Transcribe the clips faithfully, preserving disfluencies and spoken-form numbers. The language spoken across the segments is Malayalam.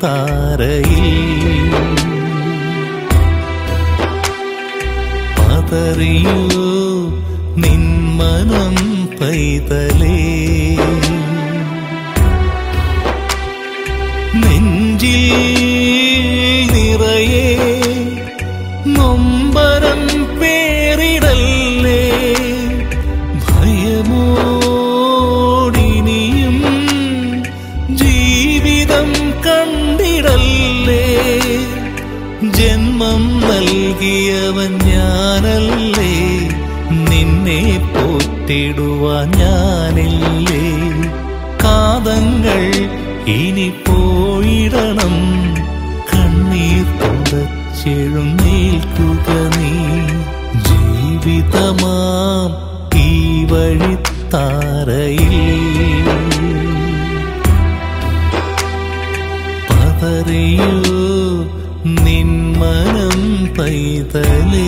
വഴിത്താരയിൽ പതറിയോ നിന്മനം പൈതലേ. നെഞ്ചിൽ നിറയെ നൊമ്പരം പേരിടല്ലേ, ഭയമോടിനിയും ജീവിതം കണ്ടിടല്ലേ. ജന്മം നൽകിയവൻ ഞാനല്ലേ, നിന്നെ പോറ്റിടുവാൻ ഞാനില്ലേ. കാതങ്ങൾ ഇനി പോയിടണം, കണ്ണീർ തുടച്ചെഴുന്നേൽക്കുക നീ. ജീവിതമാം ഈ വഴിത്താരയിൽ പതറിയോ നിന്മനം പൈതലേ.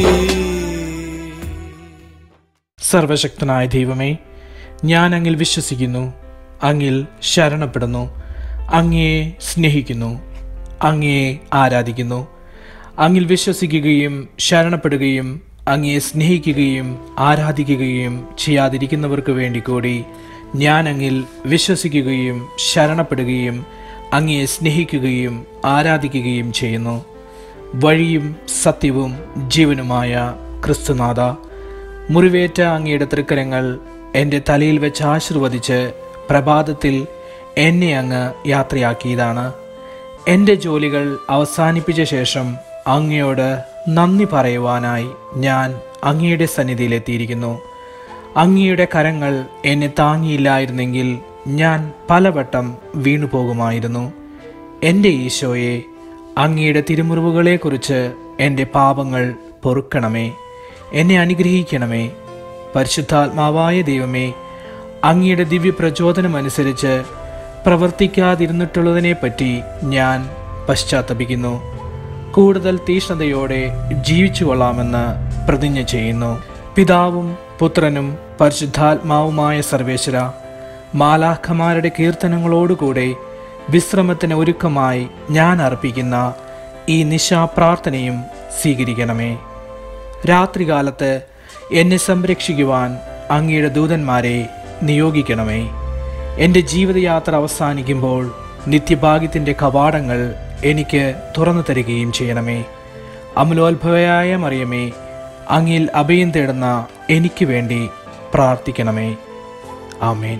സർവശക്തനായ ദൈവമേ, ഞാൻ അങ്ങിൽ വിശ്വസിക്കുന്നു, അങ്ങിൽ ശരണപ്പെടുന്നു, അങ്ങയെ സ്നേഹിക്കുന്നു, അങ്ങയെ ആരാധിക്കുന്നു. അങ്ങിൽ വിശ്വസിക്കുകയും ശരണപ്പെടുകയും അങ്ങയെ സ്നേഹിക്കുകയും ആരാധിക്കുകയും ചെയ്യാതിരിക്കുന്നവർക്ക് വേണ്ടി കൂടി ഞാൻ അങ്ങിൽ വിശ്വസിക്കുകയും ശരണപ്പെടുകയും അങ്ങയെ സ്നേഹിക്കുകയും ആരാധിക്കുകയും ചെയ്യുന്നു. വഴിയും സത്യവും ജീവനുമായ ക്രിസ്തുനാഥ, മുറിവേറ്റ അങ്ങയുടെ തൃക്കരങ്ങൾ എൻ്റെ തലയിൽ വെച്ച് ആശീർവദിച്ച് പ്രഭാതത്തിൽ എന്നെ അങ്ങ് യാത്രയാക്കിയതാണ്. എൻ്റെ ജോലികൾ അവസാനിപ്പിച്ച ശേഷം അങ്ങയോട് നന്ദി പറയുവാനായി ഞാൻ അങ്ങയുടെ സന്നിധിയിലെത്തിയിരിക്കുന്നു. അങ്ങയുടെ കരങ്ങൾ എന്നെ താങ്ങിയില്ലായിരുന്നെങ്കിൽ ഞാൻ പലവട്ടം വീണുപോകുമായിരുന്നു. എൻ്റെ ഈശോയെ, അങ്ങയുടെ തിരുമുറിവുകളെക്കുറിച്ച് എൻ്റെ പാപങ്ങൾ പൊറുക്കണമേ, എന്നെ അനുഗ്രഹിക്കണമേ. പരിശുദ്ധാത്മാവായ ദൈവമേ, അങ്ങയുടെ ദിവ്യപ്രചോദനമനുസരിച്ച് പ്രവർത്തിക്കാതിരുന്നിട്ടുള്ളതിനെപ്പറ്റി ഞാൻ പശ്ചാത്തപിക്കുന്നു. കൂടുതൽ തീഷ്ണതയോടെ ജീവിച്ചു കൊള്ളാമെന്ന് പ്രതിജ്ഞ ചെയ്യുന്നു. പിതാവും പുത്രനും പരിശുദ്ധാത്മാവുമായ സർവേശ്വര, മാലാഖമാരുടെ കീർത്തനങ്ങളോടുകൂടെ വിശ്രമത്തിന് ഒരുക്കമായി ഞാൻ അർപ്പിക്കുന്ന ഈ നിശാപ്രാർത്ഥനയും സ്വീകരിക്കണമേ. രാത്രികാലത്ത് എന്നെ സംരക്ഷിക്കുവാൻ അങ്ങയുടെ ദൂതന്മാരെ നിയോഗിക്കണമേ. എൻ്റെ ജീവിതയാത്ര അവസാനിക്കുമ്പോൾ നിത്യഭാഗ്യത്തിൻ്റെ കവാടങ്ങൾ എനിക്ക് തുറന്നു തരികയും ചെയ്യണമേ. അമലോത്ഭവയായ മറിയമേ, അങ്ങിൽ അഭയം തേടുന്ന എനിക്ക് വേണ്ടി പ്രാർത്ഥിക്കണമേ. ആമേൻ.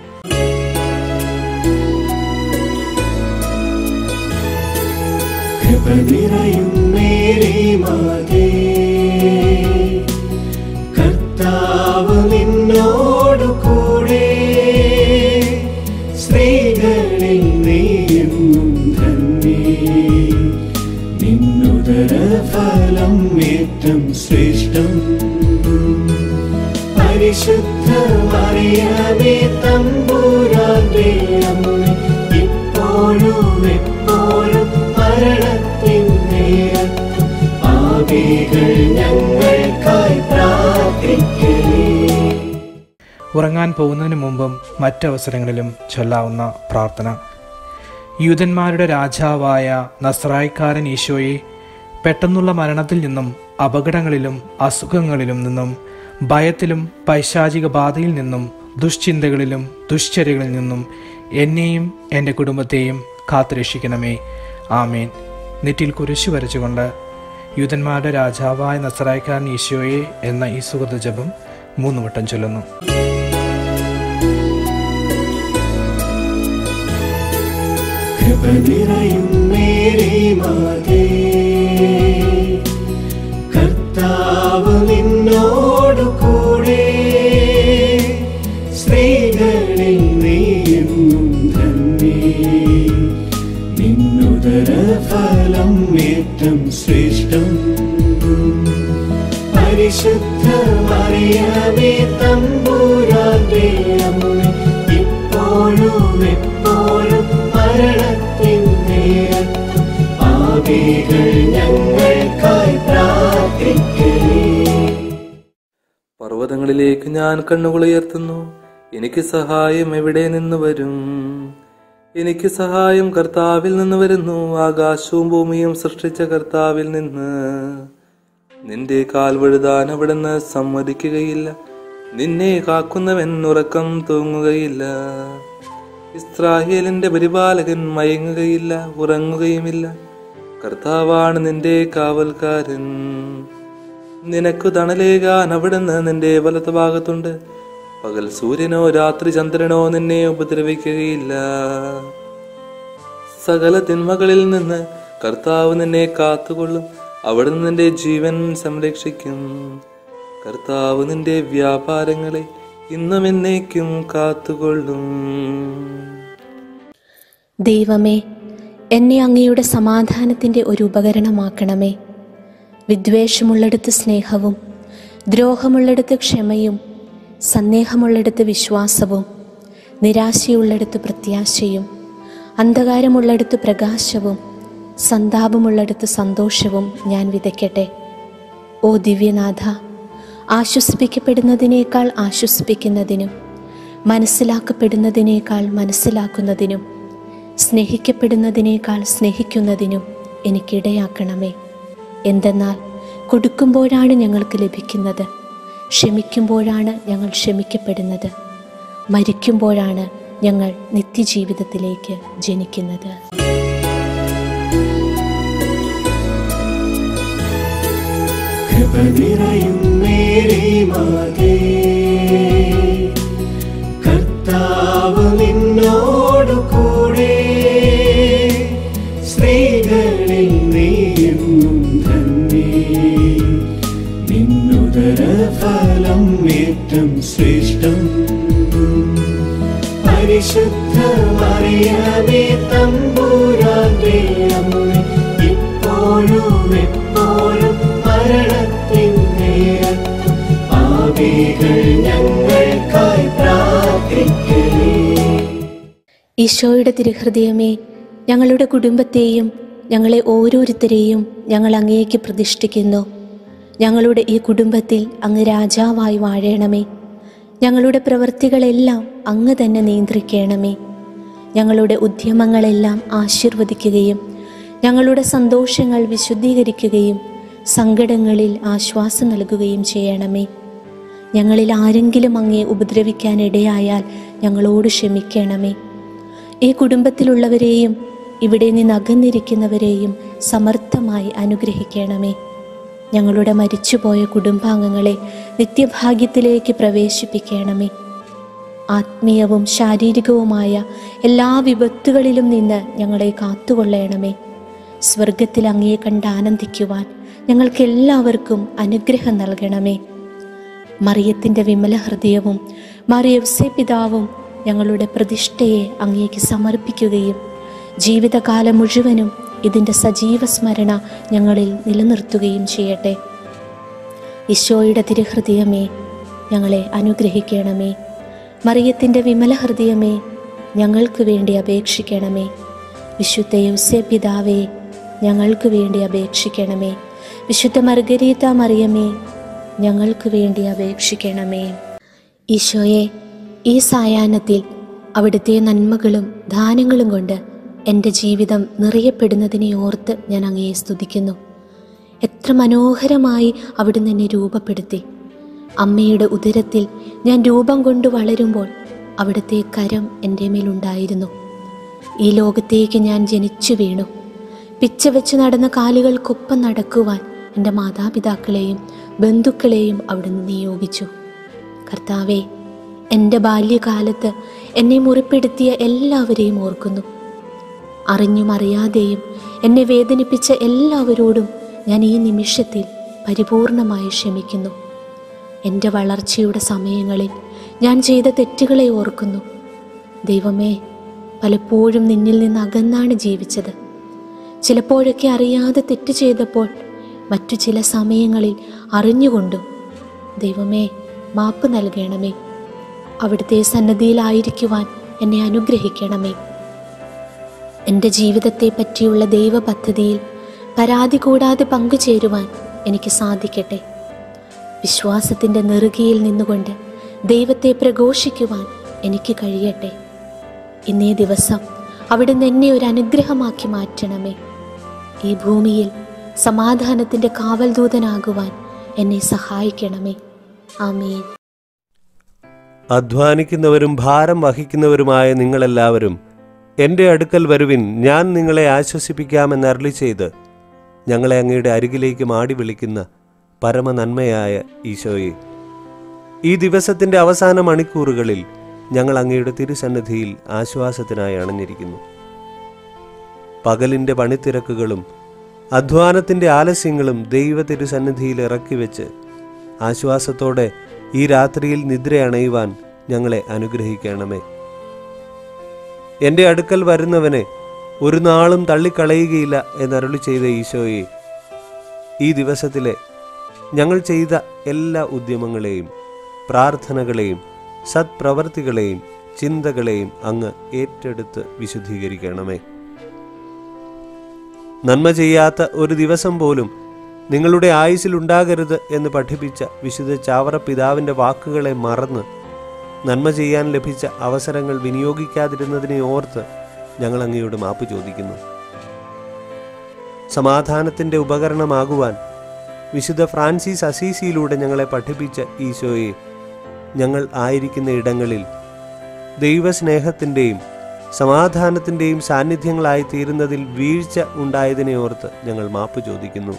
കർത്താവ് നിന്നോടു കൂടെ, സ്ത്രീകളിൽ നീയെന്നും ധന്യേ. നിന്നുദരഫലം ഏറ്റം ശ്രേഷ്ഠം. പരിശുദ്ധ മറിയമേ തമ്പുരാന്റെ അമ്മേ, ഇപ്പോഴും എപ്പോഴും മരണത്തിൻ നേരത്തും പാപികൾ ഞങ്ങൾക്കായി പ്രാർത്ഥിക്കണേ. ഉറങ്ങാൻ പോകുന്നതിന് മുമ്പും മറ്റവസരങ്ങളിലും ചൊല്ലാവുന്ന പ്രാർത്ഥന. യൂദന്മാരുടെ രാജാവായ നസ്രായിക്കാരൻ ഈശോയെ, പെട്ടെന്നുള്ള മരണത്തിൽ നിന്നും അപകടങ്ങളിലും അസുഖങ്ങളിലും നിന്നും ഭയത്തിലും പൈശാചിക ബാധയിൽ നിന്നും ദുശ്ചിന്തകളിലും ദുശ്ചര്യകളിൽ നിന്നും എന്നെയും എൻ്റെ കുടുംബത്തെയും കാത്തുരക്ഷിക്കണമേ. ആമേൻ. നെറ്റിൽ കുരിശു വരച്ചുകൊണ്ട് യൂദന്മാരുടെ രാജാവായ നസ്രായിക്കാരൻ ഈശോയെ എന്ന ഈ സുഹൃത ജപം മൂന്ന് വട്ടം ചൊല്ലുന്നു. കർത്താവ് നിന്നോടു കൂടെ, സ്ത്രീകളിൽ നീയെന്നും ധന്യേ. നിന്നുദരഫലം ഏറ്റം ശ്രേഷ്ഠം. പരിശുദ്ധ മറിയമേ തമ്പുരാന്റെ അമ്മേ, ഇപ്പോഴും എപ്പോഴും മരണത്തിൻ നേരത്തും പാപികൾ ഞങ്ങൾക്കായി പ്രാർത്ഥിക്കണേ. പർവ്വതങ്ങളിലേക്ക് ഞാൻ കണ്ണുകൾ ഉയർത്തുന്നു, എനിക്ക് സഹായം എവിടെ നിന്ന് വരും? എനിക്ക് സഹായം കർത്താവിൽ നിന്ന് വരുന്നു. ആകാശവും ഭൂമിയും സൃഷ്ടിച്ച കർത്താവിൽ നിന്ന്. നിന്റെ കാൽ വഴുതാൻ അവിടുന്ന് സമ്മതിക്കുകയില്ല. നിന്നെ കാക്കുന്നവൻ ഉറക്കം തൂങ്ങുകയില്ല. ഇസ്രായേലിന്റെ പരിപാലകൻ മയങ്ങുകയില്ല, ഉറങ്ങുകയുമില്ല. കർത്താവാണ് നിന്റെ കാവൽക്കാരൻ. നിനക്കു തണലേകാൻ അവിടുന്ന് നിന്റെ വലത്ത് ഭാഗത്തുണ്ട്. പകൽ സൂര്യനോ രാത്രി ചന്ദ്രനോ നിന്നെ ഉപദ്രവിക്കുകയില്ല. സകല തിന്മകളിൽ നിന്ന് കർത്താവ് നിന്നെ കാത്തുകൊള്ളും. അവിടുന്ന് നിന്റെ ജീവൻ സംരക്ഷിക്കും. കർത്താവ് നിന്റെ വ്യാപാരങ്ങളെ ഇന്നും എന്നേക്കും കാത്തുകൊള്ളും. ദൈവമേ, എന്നെ അങ്ങയുടെ സമാധാനത്തിൻ്റെ ഒരു ഉപകരണമാക്കണമേ. വിദ്വേഷമുള്ളിടത്ത് സ്നേഹവും, ദ്രോഹമുള്ളിടത്ത് ക്ഷമയും, സന്ദേഹമുള്ളിടത്ത് വിശ്വാസവും, നിരാശയുള്ളിടത്ത് പ്രത്യാശയും, അന്ധകാരമുള്ളിടത്ത് പ്രകാശവും, സന്താപമുള്ളിടത്ത് സന്തോഷവും ഞാൻ വിതയ്ക്കട്ടെ. ഓ ദിവ്യനാഥ, ആശ്വസിപ്പിക്കപ്പെടുന്നതിനേക്കാൾ ആശ്വസിപ്പിക്കുന്നതിനും, മനസ്സിലാക്കപ്പെടുന്നതിനേക്കാൾ മനസ്സിലാക്കുന്നതിനും, സ്നേഹിക്കപ്പെടുന്നതിനേക്കാൾ സ്നേഹിക്കുന്നതിനും എനിക്കിടയാക്കണമേ. എന്തെന്നാൽ കൊടുക്കുമ്പോഴാണ് ഞങ്ങൾക്ക് ലഭിക്കുന്നത്, ക്ഷമിക്കുമ്പോഴാണ് ഞങ്ങൾ ക്ഷമിക്കപ്പെടുന്നത്, മരിക്കുമ്പോഴാണ് ഞങ്ങൾ നിത്യജീവിതത്തിലേക്ക് ജനിക്കുന്നത്. കൃപ നിറയും മേരി മാതേ, കർത്താവ് നിന്നോടു കൂടെ. സ്ത്രീകളിൽ നീയെന്നും ധന്യേ, നിന്നുദര ഫലം ഏറ്റം ശ്രേഷ്ഠം. പരിശുദ്ധ മറിയമേ തമ്പുരാന്റെ അമ്മേ, ഇപ്പോഴും എപ്പോഴും മരണത്തിൻ നേരത്തും പാപികൾ ഞങ്ങൾക്കായി പ്രാർത്ഥിക്കണേ. ഈശോയുടെ തിരുഹൃദയമേ, ഞങ്ങളുടെ കുടുംബത്തെയും ഞങ്ങളെ ഓരോരുത്തരെയും ഞങ്ങൾ അങ്ങേക്ക് പ്രതിഷ്ഠിക്കുന്നു. ഞങ്ങളുടെ ഈ കുടുംബത്തിൽ അങ്ങ് രാജാവായി വാഴണമേ. ഞങ്ങളുടെ പ്രവൃത്തികളെല്ലാം അങ്ങ് തന്നെ നിയന്ത്രിക്കണമേ. ഞങ്ങളുടെ ഉദ്യമങ്ങളെല്ലാം ആശീർവദിക്കുകയും ഞങ്ങളുടെ സന്തോഷങ്ങൾ വിശുദ്ധീകരിക്കുകയും സങ്കടങ്ങളിൽ ആശ്വാസം നൽകുകയും ചെയ്യണമേ. ഞങ്ങളിൽ ആരെങ്കിലും അങ്ങേ ഉപദ്രവിക്കാനിടയായാൽ ഞങ്ങളോട് ക്ഷമിക്കണമേ. ഈ കുടുംബത്തിലുള്ളവരെയും ഇവിടെ നിന്ന് അകന്നിരിക്കുന്നവരെയും സമർത്ഥമായി അനുഗ്രഹിക്കണമേ. ഞങ്ങളുടെ മരിച്ചുപോയ കുടുംബാംഗങ്ങളെ നിത്യഭാഗ്യത്തിലേക്ക് പ്രവേശിപ്പിക്കണമേ. ആത്മീയവും ശാരീരികവുമായ എല്ലാ വിപത്തുകളിലും നിന്ന് ഞങ്ങളെ കാത്തുകൊള്ളണമേ. സ്വർഗത്തിൽ അങ്ങയെ കണ്ട് ആനന്ദിക്കുവാൻ ഞങ്ങൾക്കെല്ലാവർക്കും അനുഗ്രഹം നൽകണമേ. മറിയത്തിൻ്റെ വിമല ഹൃദയവും മറിയവ്സേ പിതാവും ഞങ്ങളുടെ പ്രതിഷ്ഠയെ അങ്ങേക്ക് സമർപ്പിക്കുകയും ജീവിതകാലം മുഴുവനും ഇതിൻ്റെ സജീവ സ്മരണ ഞങ്ങളിൽ നിലനിർത്തുകയും ചെയ്യട്ടെ. ഈശോയുടെ തിരുഹൃദയമേ, ഞങ്ങളെ അനുഗ്രഹിക്കണമേ. മറിയത്തിൻ്റെ വിമല ഹൃദയമേ, ഞങ്ങൾക്ക് വേണ്ടി അപേക്ഷിക്കണമേ. വിശുദ്ധ യൗസേ പിതാവേ, ഞങ്ങൾക്ക് വേണ്ടി അപേക്ഷിക്കണമേ. വിശുദ്ധ മർഗരീത മറിയമേ, ഞങ്ങൾക്ക് വേണ്ടി അപേക്ഷിക്കണമേ. ഈശോയെ, ഈ സായാഹ്നത്തിൽ അവിടുത്തെ നന്മകളും ദാനങ്ങളും കൊണ്ട് എൻ്റെ ജീവിതം നിറയപ്പെടുന്നതിനെ ഓർത്ത് ഞാൻ അങ്ങയെ സ്തുതിക്കുന്നു. എത്ര മനോഹരമായി അവിടുന്ന് എന്നെ രൂപപ്പെടുത്തി. അമ്മയുടെ ഉദരത്തിൽ ഞാൻ രൂപം കൊണ്ട് വളരുമ്പോൾ അവിടുത്തെ കരം എൻ്റെ മേലുണ്ടായിരുന്നു. ഈ ലോകത്തേക്ക് ഞാൻ ജനിച്ചു വീണു. പിച്ച വെച്ച് നടന്ന കാലുകൾക്കൊപ്പം നടക്കുവാൻ എൻ്റെ മാതാപിതാക്കളെയും ബന്ധുക്കളെയും അവിടുന്ന് നിയോഗിച്ചു. കർത്താവേ, എൻ്റെ ബാല്യകാലത്ത് എന്നെ മുറിപ്പെടുത്തിയ എല്ലാവരെയും ഓർക്കുന്നു. അറിഞ്ഞും അറിയാതെയും എന്നെ വേദനിപ്പിച്ച എല്ലാവരോടും ഞാൻ ഈ നിമിഷത്തിൽ പരിപൂർണമായി ക്ഷമിക്കുന്നു. എൻ്റെ വളർച്ചയുടെ സമയങ്ങളിൽ ഞാൻ ചെയ്ത തെറ്റുകളെ ഓർക്കുന്നു. ദൈവമേ, പലപ്പോഴും നിന്നിൽ നിന്ന് അകന്നാണ് ജീവിച്ചത്. ചിലപ്പോഴൊക്കെ അറിയാതെ തെറ്റ് ചെയ്തപ്പോൾ, മറ്റു ചില സമയങ്ങളിൽ അറിഞ്ഞുകൊണ്ടും. ദൈവമേ, മാപ്പ് നൽകണമേ. അവിടുത്തെ സന്നദ്ധിയിലായിരിക്കുവാൻ എന്നെ അനുഗ്രഹിക്കണമേ. എൻ്റെ ജീവിതത്തെ പറ്റിയുള്ള ദൈവ പദ്ധതിയിൽ പരാതി കൂടാതെ പങ്കുചേരുവാൻ എനിക്ക് സാധിക്കട്ടെ. വിശ്വാസത്തിൻ്റെ നെറുകയിൽ നിന്നുകൊണ്ട് ദൈവത്തെ പ്രഘോഷിക്കുവാൻ എനിക്ക് കഴിയട്ടെ. ഇന്നേ ദിവസം അവിടുന്ന് എന്നെ ഒരു അനുഗ്രഹമാക്കി മാറ്റണമേ. ഈ ഭൂമിയിൽ സമാധാനത്തിൻ്റെ കാവൽദൂതനാകുവാൻ എന്നെ സഹായിക്കണമേ. ആമേൻ. അധ്വാനിക്കുന്നവരും ഭാരം വഹിക്കുന്നവരുമായ നിങ്ങളെല്ലാവരും എൻ്റെ അടുക്കൽ വരുവിൻ, ഞാൻ നിങ്ങളെ ആശ്വസിപ്പിക്കാമെന്ന് അരുളി ചെയ്ത് ഞങ്ങളെ അങ്ങയുടെ അരികിലേക്ക് മാടി വിളിക്കുന്ന പരമനന്മയായ ഈശോയെ, ഈ ദിവസത്തിൻ്റെ അവസാന മണിക്കൂറുകളിൽ ഞങ്ങൾ അങ്ങയുടെ തിരുസന്നിധിയിൽ ആശ്വാസത്തിനായി അണഞ്ഞിരിക്കുന്നു. പകലിൻ്റെ പണിത്തിരക്കുകളും അധ്വാനത്തിൻ്റെ ആലസ്യങ്ങളും ദൈവ തിരുസന്നിധിയിൽ ഇറക്കി വെച്ച് ആശ്വാസത്തോടെ ഈ രാത്രിയിൽ നിദ്രയണയുവാൻ ഞങ്ങളെ അനുഗ്രഹിക്കണമേ. എൻ്റെ അടുക്കൽ വരുന്നവനെ ഒരു നാളും തള്ളിക്കളയുകയില്ല എന്നരുളി ചെയ്ത ഈശോയെ, ഈ ദിവസത്തിലെ ഞങ്ങൾ ചെയ്ത എല്ലാ ഉദ്യമങ്ങളെയും പ്രാർത്ഥനകളെയും സത്പ്രവർത്തികളെയും ചിന്തകളെയും അങ്ങ് ഏറ്റെടുത്ത് വിശുദ്ധീകരിക്കണമേ. നന്മ ചെയ്യാത്ത ഒരു ദിവസം പോലും നിങ്ങളുടെ ആയുസ്സിലുണ്ടാകരുത് എന്ന് പഠിപ്പിച്ച വിശുദ്ധ ചാവറ പിതാവിൻ്റെ വാക്കുകളെ മറന്ന് നന്മ ചെയ്യാൻ ലഭിച്ച അവസരങ്ങൾ വിനിയോഗിക്കാതിരുന്നതിനെ ഓർത്ത് ഞങ്ങൾ അങ്ങയോട് മാപ്പ് ചോദിക്കുന്നു. സമാധാനത്തിൻ്റെ ഉപകരണമാകുവാൻ വിശുദ്ധ ഫ്രാൻസിസ് അസീസിയിലൂടെ ഞങ്ങളെ പഠിപ്പിച്ച ഈശോയെ, ഞങ്ങൾ ആയിരിക്കുന്ന ഇടങ്ങളിൽ ദൈവസ്നേഹത്തിൻ്റെയും സമാധാനത്തിൻ്റെയും സാന്നിധ്യങ്ങളായി തീരുന്നതിൽ വീഴ്ച ഉണ്ടായതിനെ ഓർത്ത് ഞങ്ങൾ മാപ്പ് ചോദിക്കുന്നു.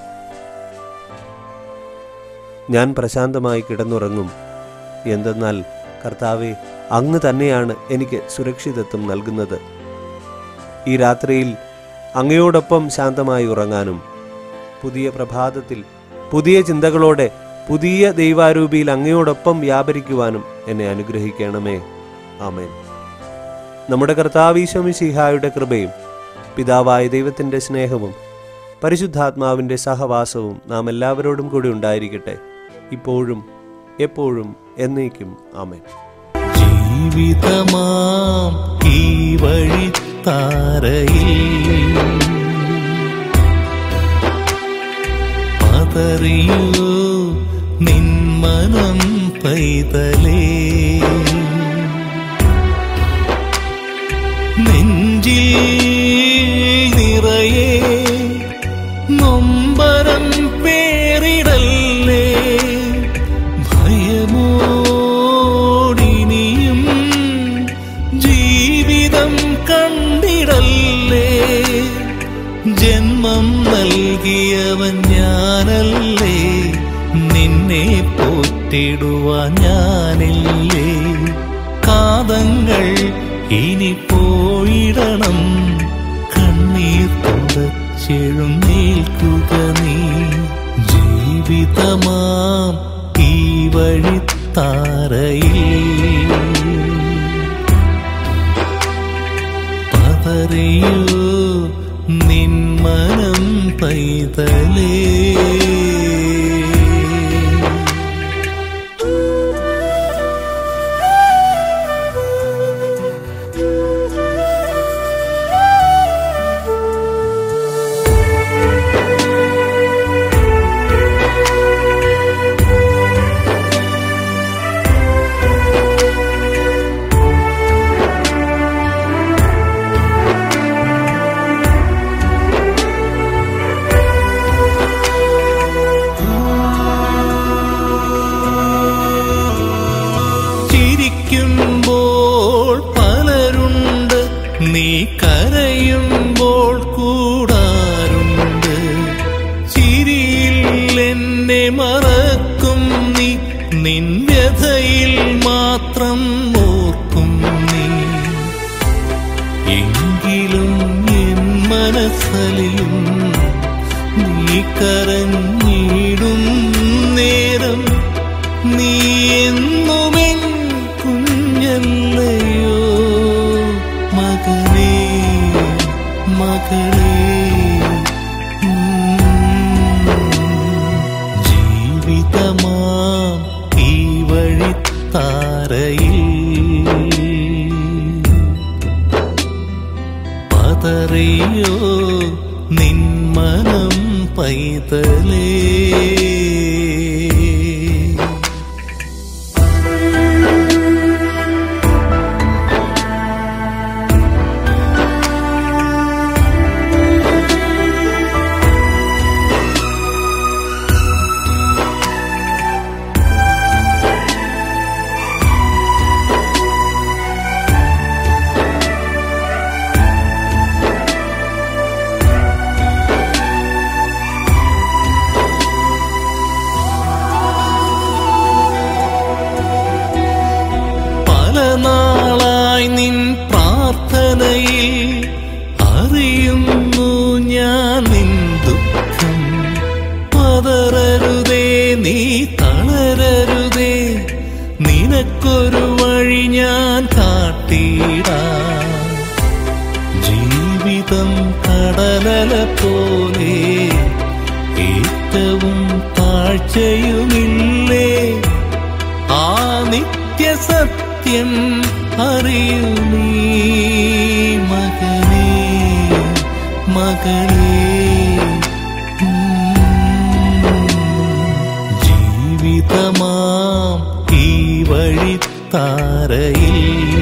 ഞാൻ പ്രശാന്തമായി കിടന്നുറങ്ങും, എന്തെന്നാൽ കർത്താവെ, അങ്ങ് തന്നെയാണ് എനിക്ക് സുരക്ഷിതത്വം നൽകുന്നത്. ഈ രാത്രിയിൽ അങ്ങയോടൊപ്പം ശാന്തമായി ഉറങ്ങാനും പുതിയ പ്രഭാതത്തിൽ പുതിയ ചിന്തകളോടെ പുതിയ ദൈവാരൂപിയിൽ അങ്ങയോടൊപ്പം വ്യാപരിക്കുവാനും എന്നെ അനുഗ്രഹിക്കണമേ. ആമേൻ. നമ്മുടെ കർത്താവ് ഈശോ മിശിഹായുടെ കൃപയും പിതാവായ ദൈവത്തിൻ്റെ സ്നേഹവും പരിശുദ്ധാത്മാവിൻ്റെ സഹവാസവും നാം എല്ലാവരോടും കൂടി ഉണ്ടായിരിക്കട്ടെ, ഇപ്പോഴും എപ്പോഴും എന്നേക്കും. ആമേൻ. ജീവിതമാം ഈ വഴിത്താരയിൽ പതറിയൂ നിൻ മനം പൈതലേ, നെഞ്ചിൽ നിറയെ നൊമ്പരം പേരിടല്ലേ, ഭയമോടിനിയും ജീവിതം കണ്ടിടല്ലേ. ജന്മം നൽകിയവൻ ഞാനല്ലേ, നിന്നെ പോറ്റിടുവാൻ ഞാനില്ലേ. കാതങ്ങൾ ഇനി പോയിടണം, കണ്ണീർ തുടച്ചെഴുന്നേൽക്കുക നീ. ജീവിതമാം ഈ വഴിത്താരയിൽ പതറിയൂ നിൻ മനം പൈതലേ. ചിരിക്കുമ്പോൾ പലരുണ്ട്, നീ കരയുമ്പോൾ കൂടാറുണ്ട്. ചിരിയിൽ എന്നെ മറക്കും നീ, നിൻ വ്യഥയിൽ മാത്രം ഓർക്കും നീ. എങ്കിലും എൻ മനസ്സലിയും നീ കരഞ്ഞിടും നേരം, നീ എന്നുമെൻ കുഞ്ഞല്ലയോ മകനേ മകളേ. ജീവിതമാം ഈ വഴിത്താരയിൽ പതറിയോ നിൻ മനം പൈതലേ. നിനക്കൊരു വഴി ഞാൻ കാട്ടിടാം. ജീവിതം കടലല പോലെ ഏറ്റവും താഴ്ചയുമില്ലേ. ആ നിത്യസത്യം അറിയൂ നീ മകനേ മകളേ. ജീവിതമാം ഈ വഴിത്താരയിൽ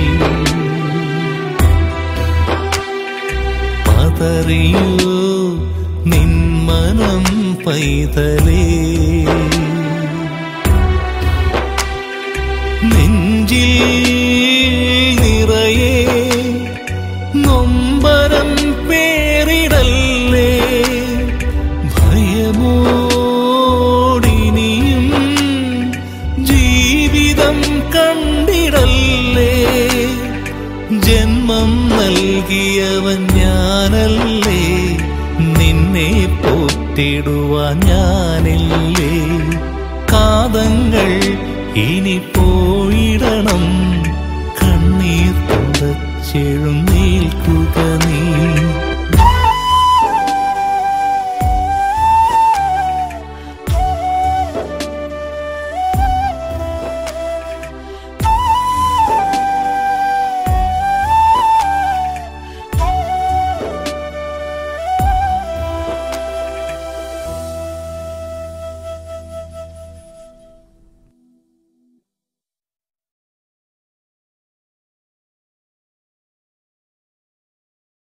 പതറിയൂ നിന്മനം പൈതലേ. നെഞ്ചിൽ നിറയെ നൊമ്പരം പേരിടല്ലേ. ഭയമോടിനിയും ജീവിതം കണ്ടിടല്ലേ. ജന്മം നൽകിയവൻ ഞാനല്ലേ, നിന്നെ പോറ്റിടുവാൻ ഞാനില്ലേ. കാതങ്ങൾ ഇനി പോയിടണം, കണ്ണീർ തുടച്ചെഴുന്നേൽക്കുക നീ.